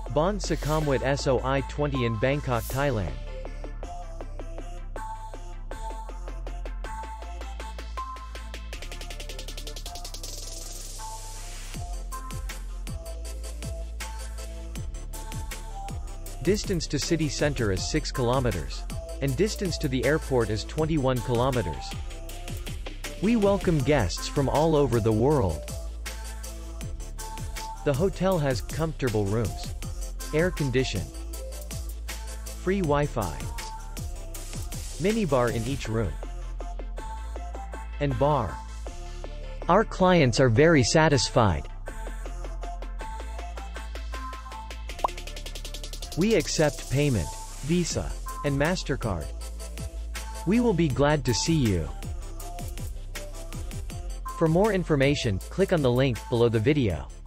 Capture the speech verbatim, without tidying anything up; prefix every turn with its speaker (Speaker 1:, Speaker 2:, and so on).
Speaker 1: Baan Sukhumvit Soi twenty in Bangkok, Thailand. Distance to city center is six kilometers. And distance to the airport is twenty-one kilometers. We welcome guests from all over the world. The hotel has comfortable rooms, air condition, free Wi-Fi, minibar in each room, and bar. Our clients are very satisfied. We accept payment, Visa, and MasterCard. We will be glad to see you. For more information, click on the link below the video.